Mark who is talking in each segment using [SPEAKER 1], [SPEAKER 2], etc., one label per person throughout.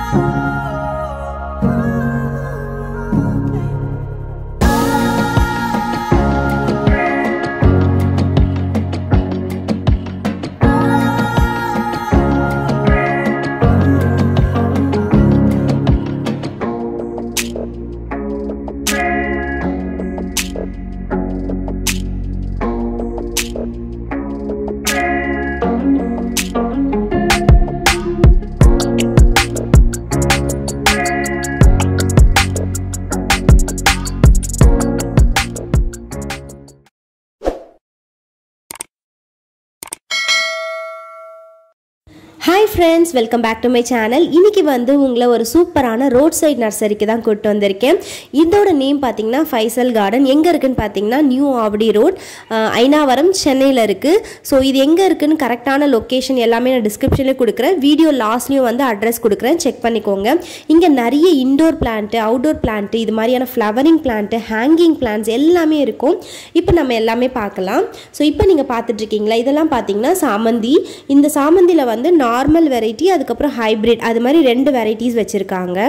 [SPEAKER 1] Hi friends, welcome back to my channel. இன்னைக்கு வந்து உங்களை ஒரு சூப்பரான ரோட் சைடு நர்சரிக்கு தான் கூட்டி வந்திருக்கேன். இதோட நேம் பாத்தீங்கன்னா ஃபைசல் கார்டன். எங்க இருக்குன்னு பாத்தீங்கன்னா நியூ ஆவடி ரோட், ஐனாவரம், சென்னையில இருக்கு. சோ இது எங்க இருக்குன்னு கரெக்ட்டான லொகேஷன் எல்லாமே நான் டிஸ்கிரிப்ஷன்ல கொடுக்கிறேன். வீடியோ லாஸ்ட்லயும் வந்து அட்ரஸ் கொடுக்கிறேன், செக் பண்ணிக்கோங்க. இங்க நிறைய இன்டோர் பிளான்ட், அவுட்டோர் பிளான்ட், இது மாதிரியான ஃப்ளவரிங் பிளான்ட், ஹேங்கிங் பிளான்ட்ஸ் எல்லாமே இருக்கும். இப்போ நம்ம எல்லாமே பார்க்கலாம். சோ இப்போ நீங்க பார்த்துட்டு இருக்கீங்களா, இதெல்லாம் பாத்தீங்கன்னா சாமந்தி. இந்த சாமந்தில வந்து நார்மல் வெரைட்டி, அதுக்கப்புறம் ஹைபிரிட், அது மாதிரி ரெண்டு வெரைட்டிஸ் வச்சுருக்காங்க.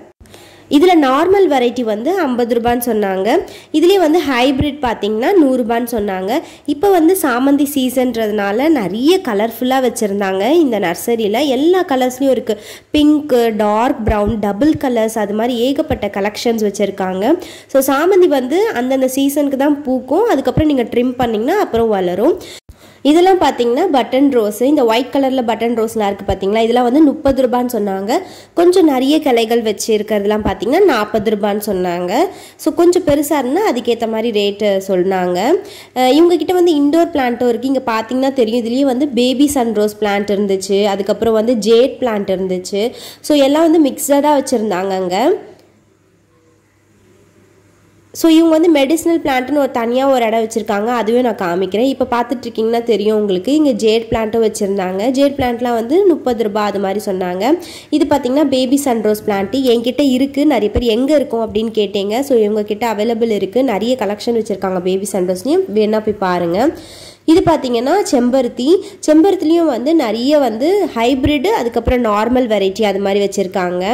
[SPEAKER 1] இதில் நார்மல் வெரைட்டி வந்து 50 ரூபான்னு சொன்னாங்க. இதுலேயே வந்து ஹைபிரிட் பார்த்தீங்கன்னா 100 ரூபான்னு சொன்னாங்க. இப்போ வந்து சாமந்தி சீசன்றதுனால நிறைய கலர்ஃபுல்லாக வச்சுருந்தாங்க. இந்த நர்சரியில் எல்லா கலர்ஸ்லையும் இருக்குது. Pink, dark brown, double colours, அது மாதிரி ஏகப்பட்ட கலெக்ஷன்ஸ் வச்சுருக்காங்க. ஸோ சாமந்தி வந்து அந்தந்த சீசனுக்கு தான் பூக்கும். அதுக்கப்புறம் நீங்கள் ட்ரிம் பண்ணிங்கன்னா அப்புறம் வளரும். இதெல்லாம் பார்த்தீங்கன்னா பட்டன் ரோஸ், இந்த ஒயிட் கலரில் பட்டன் ரோஸ்லாம் இருக்குது பார்த்தீங்களா, இதெல்லாம் வந்து 30 ரூபான்னு சொன்னாங்க. கொஞ்சம் நிறைய கிளைகள் வச்சு இருக்கிறதுலாம் பார்த்தீங்கன்னா 40 ரூபான்னு சொன்னாங்க. ஸோ கொஞ்சம் பெருசாக இருந்தால் அதுக்கேற்ற மாதிரி ரேட்டு சொன்னாங்க. இவங்ககிட்ட வந்து இண்டோர் பிளான்ட்டும் இருக்குது. இங்கே பார்த்தீங்கன்னா தெரியும், இதுலேயே வந்து பேபி சன் ரோஸ் பிளான்ட் இருந்துச்சு, அதுக்கப்புறம் வந்து ஜேட் பிளான்ட் இருந்துச்சு. ஸோ எல்லாம் வந்து மிக்சடாக வச்சுருந்தாங்க அங்கே. ஸோ இவங்க வந்து மெடிசினல் பிளான்ட்னு தனியாக ஒரு இடம் வச்சுருக்காங்க, அதுவே நான் காமிக்கிறேன். இப்போ பார்த்துட்ருக்கீங்கன்னா தெரியும் உங்களுக்கு. இங்கே ஜேட் பிளான்ட்டும் வச்சுருந்தாங்க. ஜேட் பிளான்ட்லாம் வந்து 30 ரூபா அது மாதிரி சொன்னாங்க. இது பார்த்திங்கன்னா பேபி சன்ரோஸ் பிளான்ட்டு என்கிட்ட இருக்குது. நிறைய பேர் எங்கே இருக்கும் அப்படின்னு கேட்டீங்க. ஸோ இவங்ககிட்ட அவைலபிள் இருக்குது. நிறைய கலெக்ஷன் வச்சுருக்காங்க பேபி சன்ரோஸ்லையும், வேணா போய் பாருங்கள். இது பார்த்தீங்கன்னா செம்பருத்தி. செம்பருத்திலையும் வந்து நிறைய வந்து ஹைப்ரிட், அதுக்கப்புறம் நார்மல் வெரைட்டி அது மாதிரி வச்சுருக்காங்க.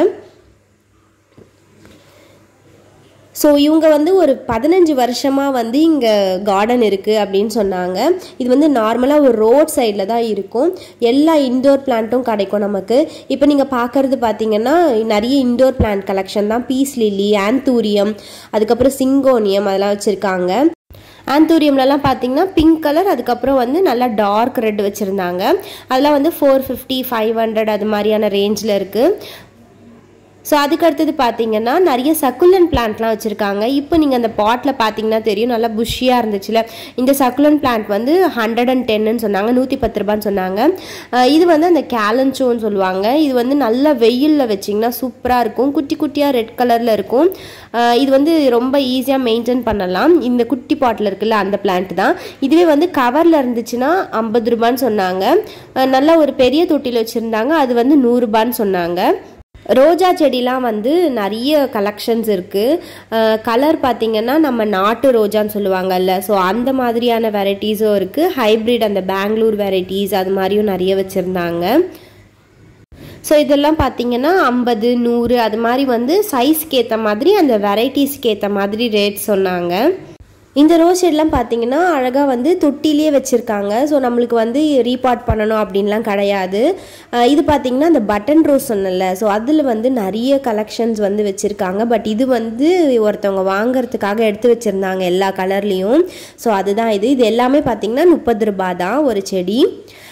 [SPEAKER 1] ஸோ இவங்க வந்து ஒரு 15 வருஷமாக வந்து இங்கே கார்டன் இருக்குது அப்படின்னு சொன்னாங்க. இது வந்து நார்மலாக ஒரு ரோட் சைடில் தான் இருக்கும். எல்லா இன்டோர் பிளான்ட்டும் கிடைக்கும் நமக்கு. இப்போ நீங்கள் பார்க்குறது பார்த்தீங்கன்னா நிறைய இன்டோர் பிளான்ட் கலெக்ஷன் தான். பீஸ் லில்லி, ஆந்தூரியம், அதுக்கப்புறம் சிங்கோனியம் அதெல்லாம் வச்சுருக்காங்க. ஆந்தூரியம்லலாம் பார்த்தீங்கன்னா பிங்க் கலர், அதுக்கப்புறம் வந்து நல்லா டார்க் ரெட் வச்சுருந்தாங்க. அதெல்லாம் வந்து 450, 500 அது மாதிரியான ரேஞ்சில் இருக்குது. ஸோ அதுக்கு அடுத்தது பார்த்தீங்கன்னா நிறைய சக்குலன்ட் பிளான்ட்லாம் வச்சுருக்காங்க. இப்போ நீங்கள் அந்த பாட்டில் பார்த்தீங்கன்னா தெரியும், நல்லா புஷ்ஷியாக இருந்துச்சுல. இந்த சக்குலன்ட் பிளான்ட் வந்து 110ன்னு சொன்னாங்க, 110 ரூபான்னு சொன்னாங்க. இது வந்து அந்த கேலன்சோன்னு சொல்லுவாங்க. இது வந்து நல்லா வெயிலில் வச்சிங்கன்னா சூப்பராக இருக்கும். குட்டி குட்டியாக ரெட் கலரில் இருக்கும். இது வந்து ரொம்ப ஈஸியாக மெயின்டைன் பண்ணலாம். இந்த குட்டி பாட்டில் இருக்குல்ல, அந்த பிளான்ட் தான். இதுவே வந்து கவரில் இருந்துச்சுன்னா 50 ரூபான்னு சொன்னாங்க. நல்லா ஒரு பெரிய தொட்டியில் வச்சுருந்தாங்க, அது வந்து 100 ரூபான்னு சொன்னாங்க. ரோஜா செடிலாம் வந்து நிறைய கலெக்ஷன்ஸ் இருக்குது. கலர் பார்த்திங்கன்னா நம்ம நாட்டு ரோஜான்னு சொல்லுவாங்கல்ல, ஸோ அந்த மாதிரியான வெரைட்டிஸும் இருக்குது. ஹைப்ரிட், அந்த பெங்களூர் வெரைட்டிஸ் அது மாதிரியும் நிறைய வச்சுருந்தாங்க. ஸோ இதெல்லாம் பார்த்தீங்கன்னா 50, 100 அது மாதிரி வந்து சைஸ்க்கு ஏற்ற மாதிரி, அந்த வெரைட்டிஸ்க்கு ஏற்ற மாதிரி ரேட் சொன்னாங்க. இந்த ரோஸ் செடிலாம் பார்த்தீங்கன்னா அழகாக வந்து தொட்டிலேயே வச்சுருக்காங்க. ஸோ நம்மளுக்கு வந்து ரீபாட் பண்ணணும் அப்படின்லாம் கிடையாது. இது பார்த்தீங்கன்னா அந்த பட்டன் ரோஸ் சொன்னல, ஸோ அதில் வந்து நிறைய கலெக்ஷன்ஸ் வந்து வச்சுருக்காங்க. பட் இது வந்து ஒருத்தவங்க வாங்கிறதுக்காக எடுத்து வச்சுருந்தாங்க எல்லா கலர்லேயும். ஸோ அதுதான் இது. இது எல்லாமே பார்த்தீங்கன்னா 30 ரூபா தான் ஒரு செடி.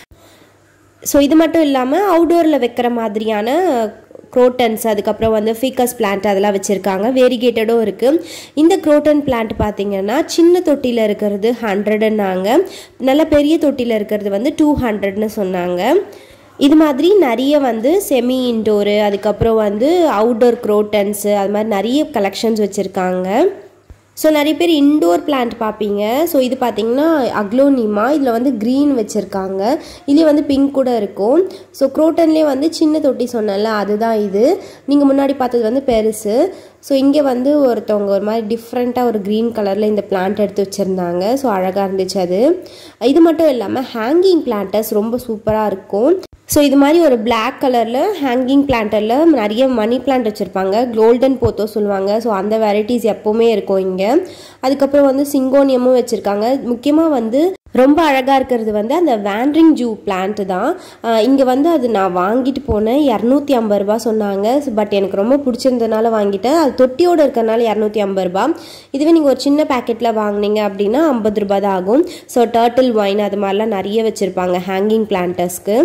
[SPEAKER 1] ஸோ இது மட்டும் இல்லாமல் அவுடோரில் வைக்கிற மாதிரியான குரோட்டன்ஸ், அதுக்கப்புறம் வந்து ஃபிகஸ் பிளான்ட் அதெல்லாம் வச்சுருக்காங்க. வேரிகேட்டடும் இருக்குது. இந்த குரோட்டன் பிளான்ட் பார்த்தீங்கன்னா சின்ன தொட்டியில் இருக்கிறது 100ன்னாங்க, நல்ல பெரிய தொட்டியில் இருக்கிறது வந்து 200ன்னு சொன்னாங்க. இது மாதிரி நிறைய வந்து செமி இன்டோரு, அதுக்கப்புறம் வந்து அவுட்டோர் குரோட்டன்ஸு, அது மாதிரி நிறைய கலெக்ஷன்ஸ் வச்சுருக்காங்க. ஸோ நிறைய பேர் இன்டோர் பிளான்ட் பார்ப்பீங்க. ஸோ இது பார்த்தீங்கன்னா அக்லோனிமா, இதில் வந்து க்ரீன் வச்சுருக்காங்க. இதுலேயே வந்து பிங்க் கூட இருக்கும். ஸோ குரோட்டன்லேயே வந்து சின்ன தொட்டி சொன்னல, அதுதான் இது. நீங்கள் முன்னாடி பார்த்தது வந்து பெருசு. ஸோ இங்கே வந்து ஒருத்தவங்க ஒரு மாதிரி டிஃப்ரெண்ட்டாக ஒரு க்ரீன் கலரில் இந்த பிளான்ட் எடுத்து வச்சுருந்தாங்க. ஸோ அழகாக இருந்துச்சு அது. இது மட்டும் இல்லாமல் ஹேங்கிங் பிளான்டர்ஸ் ரொம்ப சூப்பராக இருக்கும். ஸோ இது மாதிரி ஒரு பிளாக் கலரில் ஹேங்கிங் பிளான்ட்டில் நிறைய மணி பிளான்ட் வச்சுருப்பாங்க, கோல்டன் போத்தோ சொல்லுவாங்க. ஸோ அந்த வெரைட்டிஸ் எப்போவுமே இருக்கும் இங்கே. அதுக்கப்புறம் வந்து சிங்கோனியமும் வச்சுருக்காங்க. முக்கியமாக வந்து ரொம்ப அழகாக இருக்கிறது வந்து அந்த வேண்ட்ரிங் ஜூ பிளான்ட்டு தான். இங்கே வந்து அது நான் வாங்கிட்டு போனேன், 250 ரூபா சொன்னாங்க. பட் எனக்கு ரொம்ப பிடிச்சிருந்ததுனால வாங்கிட்டேன். அது தொட்டியோடு இருக்கிறனால 250 ரூபா. இதுவே நீங்கள் ஒரு சின்ன பேக்கெட்டில் வாங்கினீங்க அப்படின்னா 50 ரூபா தான் ஆகும். ஸோ டர்ட்டில் வைன் அது மாதிரிலாம் நிறைய வச்சுருப்பாங்க ஹேங்கிங் பிளான்ட்டர்ஸ்க்கு.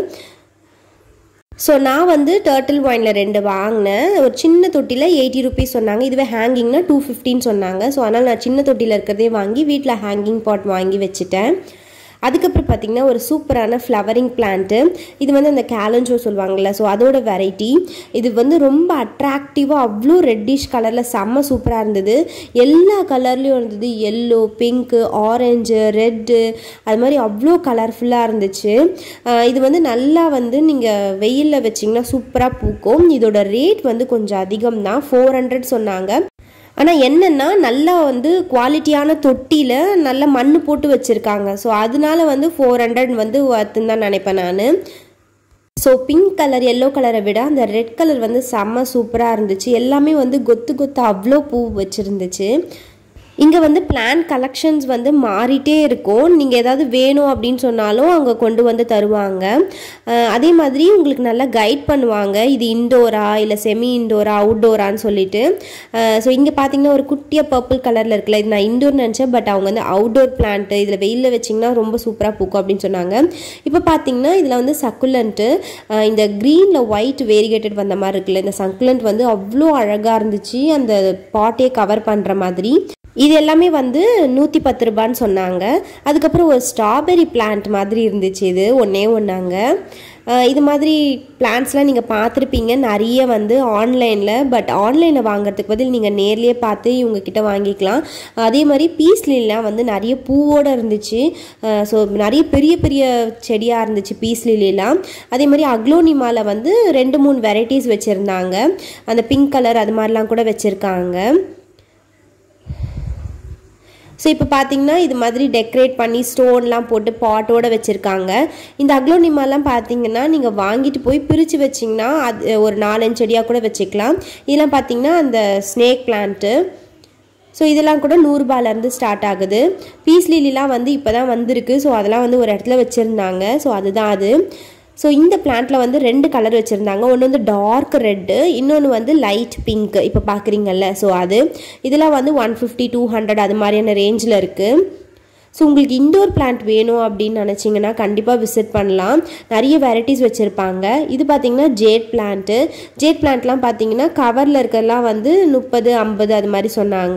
[SPEAKER 1] ஸோ நான் வந்து டர்ட்டில் வைனில் 2 வாங்கினேன். ஒரு சின்ன தொட்டியில் 80 ருபீஸ் சொன்னாங்க. இதுவே ஹேங்கிங்னா 215 சொன்னாங்க. ஸோ அதனால் நான் சின்ன தொட்டியில் இருக்கிறதே வாங்கி வீட்டில் ஹேங்கிங் பாட் வாங்கி வச்சுட்டேன். அதுக்கப்புறம் பார்த்திங்கன்னா ஒரு சூப்பரான ஃப்ளவரிங் பிளான்ட்டு. இது வந்து அந்த கேலஞ்சோ சொல்லுவாங்கள்ல, ஸோ அதோட வெரைட்டி. இது வந்து ரொம்ப அட்ராக்டிவாக அவ்வளோ ரெட்டிஷ் கலரில் செம்ம சூப்பராக இருந்தது. எல்லா கலர்லேயும் இருந்தது, எல்லோ, பிங்க்கு, ஆரஞ்சு, ரெட்டு, அது மாதிரி அவ்வளோ கலர்ஃபுல்லாக இருந்துச்சு. இது வந்து நல்லா வந்து நீங்கள் வெயிலில் வச்சிங்கன்னா சூப்பராக பூக்கும். இதோட ரேட் வந்து கொஞ்சம் அதிகம் தான், 400 சொன்னாங்க. ஆனால் என்னென்னா நல்லா வந்து குவாலிட்டியான தொட்டியில் நல்ல மண் போட்டு வச்சுருக்காங்க. ஸோ அதனால வந்து 400 வந்து ஒர்த்துன்னு தான் நினைப்பேன் நான். ஸோ பிங்க் கலர் எல்லோ கலரை விட அந்த ரெட் கலர் வந்து செம்ம சூப்பராக இருந்துச்சு. எல்லாமே வந்து கொத்து கொத்து அவ்வளோ பூ வச்சுருந்துச்சு. இங்கே வந்து பிளான்ட் கலெக்ஷன்ஸ் வந்து மாறிட்டே இருக்கும். நீங்கள் ஏதாவது வேணும் அப்படின்னு சொன்னாலும் அவங்க கொண்டு வந்து தருவாங்க. அதே மாதிரி உங்களுக்கு நல்லா கைட் பண்ணுவாங்க, இது இன்டோரா இல்லை செமி இன்டோரா அவுட்டோரான்னு சொல்லிட்டு. ஸோ இங்கே பார்த்தீங்கன்னா ஒரு குட்டியாக பர்பிள் கலரில் இருக்குல்ல, இது நான் இன்டோர்னு நினச்சேன். பட் அவங்க வந்து அவுட்டோர் பிளான்ட்டு, இதில் வெயிலில் வச்சிங்கன்னா ரொம்ப சூப்பராக பூக்கும் அப்படின்னு சொன்னாங்க. இப்போ பார்த்தீங்கன்னா இதில் வந்து சக்குலண்ட்டு, இந்த க்ரீனில் ஒயிட் வேரிகேட்டட் வந்த மாதிரி இருக்குல்ல, இந்த சக்குலண்ட் வந்து அவ்வளோ அழகாக இருந்துச்சு, அந்த பாட்டே கவர் பண்ணுற மாதிரி. இது எல்லாமே வந்து 110 ரூபான்னு சொன்னாங்க. அதுக்கப்புறம் ஒரு ஸ்ட்ராபெரி பிளான்ட் மாதிரி இருந்துச்சு, இது ஒன்றாங்க. இது மாதிரி பிளான்ட்ஸ்லாம் நீங்கள் பார்த்துருப்பீங்க நிறைய வந்து ஆன்லைனில். பட் ஆன்லைனில் வாங்குறதுக்கு பதில் நீங்கள் நேர்லேயே பார்த்து இவங்கக்கிட்ட வாங்கிக்கலாம். அதே மாதிரி பீஸ்-லிலிலாம் வந்து நிறைய பூவோடு இருந்துச்சு. ஸோ நிறைய பெரிய பெரிய செடியாக இருந்துச்சு பீஸ்-லிலிலாம். அதே மாதிரி அக்லோனிமாவில் வந்து 2-3 வெரைட்டிஸ் வச்சுருந்தாங்க. அந்த பிங்க் கலர் அது மாதிரிலாம் கூட வச்சுருக்காங்க. ஸோ இப்போ பார்த்தீங்கன்னா இது மாதிரி டெக்கரேட் பண்ணி ஸ்டோன்லாம் போட்டு பாட்டோடு வச்சுருக்காங்க. இந்த அக்லோனிமாலாம் பார்த்தீங்கன்னா நீங்கள் வாங்கிட்டு போய் பிரித்து வச்சிங்கன்னா அது ஒரு 4-5 செடியாக கூட வச்சுக்கலாம். இதெல்லாம் பார்த்தீங்கன்னா அந்த ஸ்னேக் பிளான்ட்டு. ஸோ இதெல்லாம் கூட 100 ரூபாயிலேருந்து ஸ்டார்ட் ஆகுது. பீஸ்-லிலிலாம் வந்து இப்போ தான் வந்திருக்கு. ஸோ அதெல்லாம் வந்து ஒரு இடத்துல வச்சுருந்தாங்க. ஸோ அதுதான் அது. ஸோ இந்த பிளான்ட்டில் வந்து 2 கலர் வச்சுருந்தாங்க. ஒன்று வந்து டார்க் ரெட்டு, இன்னொன்று வந்து லைட் பிங்க். இப்போ பார்க்குறீங்கல்ல, ஸோ அது இதெல்லாம் வந்து 150-200 அது மாதிரியான ரேஞ்சில் இருக்குது. ஸோ உங்களுக்கு இன்டோர் பிளான்ட் வேணும் அப்படின்னு நினச்சிங்கன்னா கண்டிப்பாக விசிட் பண்ணலாம். நிறைய வெரைட்டிஸ் வச்சுருப்பாங்க. இது பார்த்திங்கன்னா ஜேட் பிளான்ட்டு. ஜேட் பிளான்ட்லாம் பார்த்திங்கன்னா கவரில் இருக்கிறதெல்லாம் வந்து 30-50 அது மாதிரி சொன்னாங்க.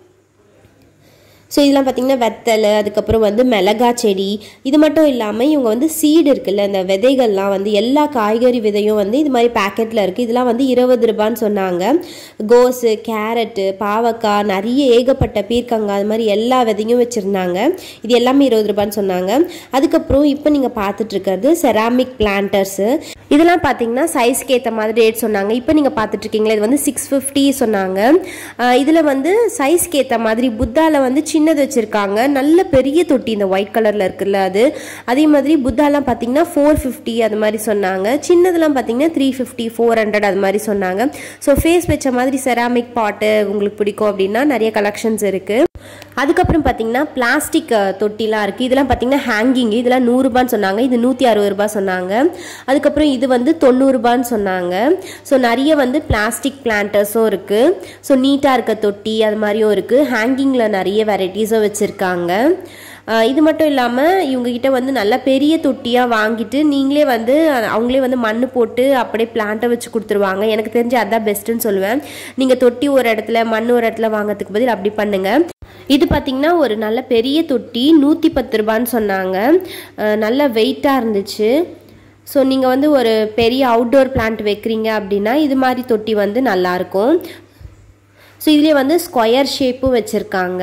[SPEAKER 1] ஸோ இதெல்லாம் பார்த்திங்கன்னா வெத்தலை, அதுக்கப்புறம் வந்து மிளகா செடி. இது மட்டும் இல்லாமல் இவங்க வந்து சீடு இருக்குல்ல, இந்த விதைகள்லாம் வந்து எல்லா காய்கறி விதையும் வந்து இது மாதிரி பேக்கெட்டில் இருக்குது. இதெல்லாம் வந்து 20 ரூபான்னு சொன்னாங்க. கோஸு, கேரட்டு, பாவக்காய், நிறைய ஏகப்பட்ட பீர்க்கங்காய், அது மாதிரி எல்லா விதையும் வச்சுருந்தாங்க. இது எல்லாமே 20 ரூபான்னு சொன்னாங்க. அதுக்கப்புறம் இப்போ நீங்கள் பார்த்துட்ருக்கிறது செராமிக் பிளான்டர்ஸு. இதெல்லாம் பார்த்தீங்கன்னா சைஸ்க்கு ஏற்ற மாதிரி ரேட் சொன்னாங்க. இப்போ நீங்கள் பார்த்துட்ருக்கீங்களா, இது வந்து 650 சொன்னாங்க. இதில் வந்து சைஸ்க்கு ஏற்ற மாதிரி புத்தாவில் வந்து சின்னது வச்சுருக்காங்க, நல்ல பெரிய தொட்டி இந்த ஒயிட் கலரில் இருக்குல்ல அது. அதே மாதிரி புத்தாலாம் பார்த்தீங்கன்னா 450 அது மாதிரி சொன்னாங்க. சின்னதெல்லாம் பார்த்தீங்கன்னா 350, 400 அது மாதிரி சொன்னாங்க. ஸோ ஃபேஸ் வச்ச மாதிரி செராமிக் பாட்டு உங்களுக்கு பிடிக்கும் அப்படின்னா நிறைய கலெக்ஷன்ஸ் இருக்குது. அதுக்கப்புறம் பார்த்தீங்கன்னா பிளாஸ்டிக் தொட்டிலாம் இருக்குது. இதெல்லாம் பார்த்தீங்கன்னா ஹேங்கிங். இதெல்லாம் 100 ரூபான்னு சொன்னாங்க. இது 160 ரூபாய் சொன்னாங்க. அதுக்கப்புறம் இது வந்து 90 ரூபான்னு சொன்னாங்க. ஸோ நிறைய வந்து பிளாஸ்டிக் பிளான்டர்ஸும் இருக்குது. ஸோ நீட்டாக இருக்க தொட்டி அது மாதிரியும் இருக்குது. ஹேங்கிங்கில் நிறைய வெரைட்டிஸும் வச்சுருக்காங்க. இது மட்டும் இல்லாமல் இவங்ககிட்ட வந்து நல்ல பெரிய தொட்டியாக வாங்கிட்டு நீங்களே வந்து அவங்களே வந்து மண் போட்டு அப்படியே பிளான்ட்டை வச்சு கொடுத்துருவாங்க. எனக்கு தெரிஞ்சு அதுதான் பெஸ்ட்டுன்னு சொல்லுவேன். நீங்கள் தொட்டி ஒரு இடத்துல மண் ஒரு இடத்துல வாங்கிறதுக்கு பதில் அப்படி பண்ணுங்கள். இது பார்த்திங்கன்னா ஒரு நல்ல பெரிய தொட்டி 110 ரூபான்னு சொன்னாங்க. நல்ல வெயிட்டாக இருந்துச்சு. ஸோ நீங்கள் வந்து ஒரு பெரிய அவுட்டோர் பிளான்ட் வைக்கிறீங்க அப்படின்னா இது மாதிரி தொட்டி வந்து நல்லாயிருக்கும். ஸோ இதுலேயே வந்து ஸ்கொயர் ஷேப்பும் வச்சுருக்காங்க.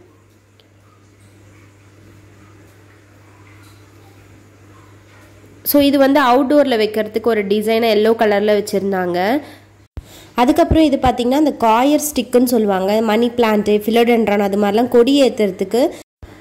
[SPEAKER 1] ஸோ இது வந்து அவுட்டோரில் வைக்கிறதுக்கு ஒரு டிசைனாக எல்லோ கலரில் வச்சுருந்தாங்க. அதுக்கப்புறம் இது பார்த்திங்கன்னா இந்த காயர் ஸ்டிக்குன்னு சொல்லுவாங்க, மணி பிளான்ட்டு, ஃபிலோடென்ட்ரான் அது மாதிரிலாம் கொடி ஏற்றுறதுக்கு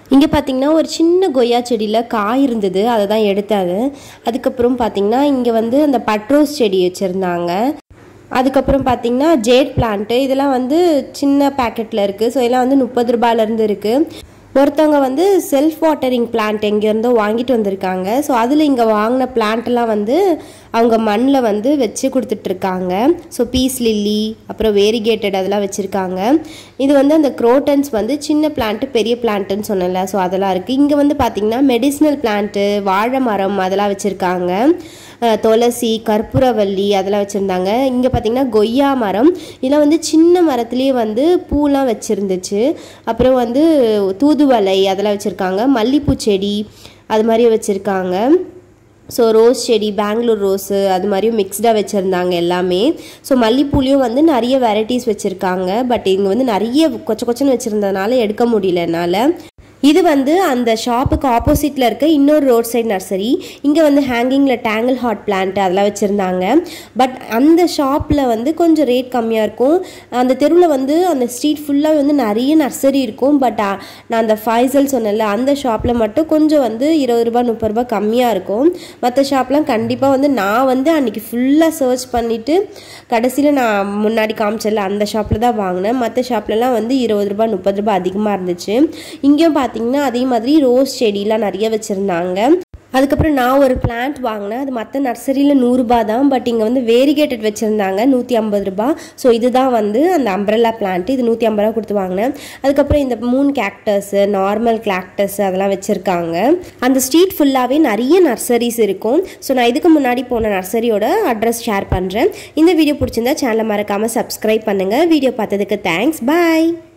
[SPEAKER 1] இங்கே பார்த்தீங்கன்னா ஒரு சின்ன கொய்யா செடியில் காய் இருந்தது, அதை தான் எடுத்தாது. அதுக்கப்புறம் பார்த்தீங்கன்னா இங்கே வந்து அந்த பட்ரோஸ் செடி வச்சுருந்தாங்க. அதுக்கப்புறம் பார்த்தீங்கன்னா ஜேட் பிளான்ட்டு, இதெல்லாம் வந்து சின்ன பேக்கெட்டில் இருக்குது. ஸோ இதெல்லாம் வந்து 30 ரூபாயிலேருந்து இருக்குது. ஒருத்தவங்க வந்து செல்ஃப் வாட்டரிங் பிளான்ட் எங்கேருந்தோ வாங்கிட்டு வந்திருக்காங்க. ஸோ அதில் இங்கே வாங்கின பிளான்ட்லாம் வந்து அவங்க மண்ணில் வந்து வச்சு கொடுத்துட்ருக்காங்க. ஸோ பீஸ் லில்லி, அப்புறம் வேரிகேட்டட் அதெல்லாம் வச்சுருக்காங்க. இது வந்து அந்த குரோட்டன்ஸ் வந்து சின்ன பிளான்ட்டு பெரிய பிளான்ட்டுன்னு சொன்னல, ஸோ அதெல்லாம் இருக்குது. இங்கே வந்து பார்த்திங்கன்னா மெடிசினல் பிளான்ட்டு, வாழை மரம் அதெல்லாம் வச்சுருக்காங்க. துளசி, கற்பூரவல்லி அதெல்லாம் வச்சுருந்தாங்க. இங்கே பார்த்திங்கன்னா கொய்யா மரம், இதெல்லாம் வந்து சின்ன மரத்துலேயே வந்து பூலாம் வச்சுருந்துச்சு. அப்புறம் வந்து தூதுவளை அதெல்லாம் வச்சுருக்காங்க. மல்லிப்பூ செடி அது மாதிரி வச்சுருக்காங்க. ஸோ ரோஸ் செடி, பெங்களூர் ரோஸு அது மாதிரியும் மிக்ஸ்டாக வச்சுருந்தாங்க எல்லாமே. ஸோ மல்லிப்பூலையும் வந்து நிறைய வெரைட்டிஸ் வச்சுருக்காங்க. பட் இங்கே வந்து நிறைய கொச்சன்னு வச்சுருந்ததுனால எடுக்க முடியல என்னால். இது வந்து அந்த ஷாப்புக்கு ஆப்போசிட்டில் இருக்க இன்னொரு ரோட் சைட் நர்சரி. இங்கே வந்து ஹேங்கிங்கில் டேங்கிள் ஹார்ட் பிளான்ட் அதெல்லாம் வச்சுருந்தாங்க. பட் அந்த ஷாப்பில் வந்து கொஞ்சம் ரேட் கம்மியாக இருக்கும். அந்த தெருவில் வந்து அந்த ஸ்ட்ரீட் ஃபுல்லாக வந்து நிறைய நர்சரி இருக்கும். பட் நான் அந்த ஃபைசல் சொன்னல, அந்த ஷாப்பில் மட்டும் கொஞ்சம் வந்து 20 ரூபா 30 ரூபா கம்மியாக இருக்கும். மற்ற ஷாப்லாம் கண்டிப்பாக வந்து நான் வந்து அன்றைக்கி ஃபுல்லாக சர்ச் பண்ணிவிட்டு கடைசியில் நான் முன்னாடி காமிச்சல அந்த ஷாப்பில் தான் வாங்கினேன். மற்ற ஷாப்லலாம் வந்து 20 ரூபா 30 ரூபா அதிகமாக இருந்துச்சு. இங்கேயும் பார்த்தீங்கன்னா அதே மாதிரி ரோஸ் செடிலாம் நிறைய வச்சுருந்தாங்க. அதுக்கப்புறம் நான் ஒரு பிளான்ட் வாங்கினேன். அது மற்ற நர்சரியில் 100 ரூபா தான். பட் இங்கே வந்து வேரிகேட்டட் வச்சுருந்தாங்க 150 ரூபா. ஸோ இதுதான் வந்து அந்த அம்ப்ரெல்லா பிளான்ட். இது 150 ரூபா கொடுத்து வாங்கினேன். அதுக்கப்புறம் இந்த மூன் கேக்டஸு, நார்மல் கேக்டஸ் அதெல்லாம் வச்சுருக்காங்க. அந்த ஸ்ட்ரீட் ஃபுல்லாகவே நிறைய நர்சரிஸ் இருக்கும். ஸோ நான் இதுக்கு முன்னாடி போன நர்சரியோட அட்ரஸ் ஷேர் பண்ணுறேன். இந்த வீடியோ பிடிச்சிருந்தா சேனலை மறக்காமல் சப்ஸ்கிரைப் பண்ணுங்கள். வீடியோ பார்த்ததுக்கு தேங்க்ஸ். பாய்.